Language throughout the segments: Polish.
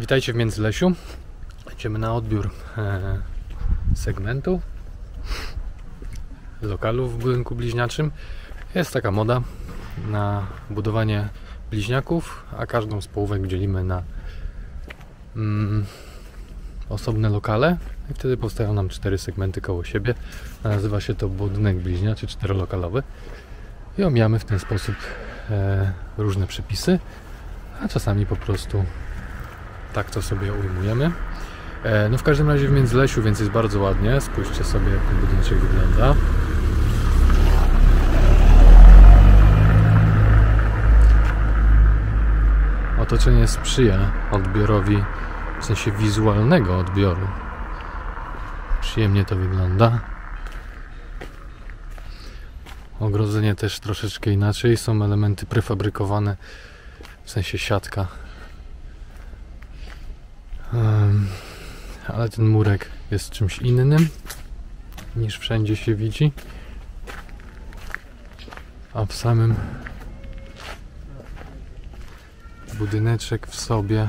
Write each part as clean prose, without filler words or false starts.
Witajcie w Międzylesiu. Idziemy na odbiór segmentu lokalu w budynku bliźniaczym. Jest taka moda na budowanie bliźniaków, a każdą z połówek dzielimy na osobne lokale i wtedy powstają nam 4 segmenty koło siebie. Nazywa się to budynek bliźniaczy 4-lokalowy i omijamy w ten sposób różne przepisy, a czasami po prostu tak to sobie ujmujemy. No w każdym razie w Międzylesiu, więc jest bardzo ładnie. Spójrzcie sobie, jak ten budyneczek wygląda. Otoczenie sprzyja odbiorowi, w sensie wizualnego odbioru. Przyjemnie to wygląda. Ogrodzenie też troszeczkę inaczej. Są elementy prefabrykowane, w sensie siatka. Ale ten murek jest czymś innym niż wszędzie się widzi, a w samym budyneczek w sobie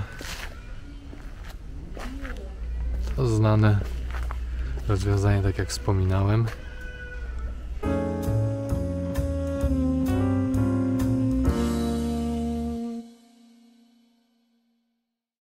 to znane rozwiązanie, tak jak wspominałem.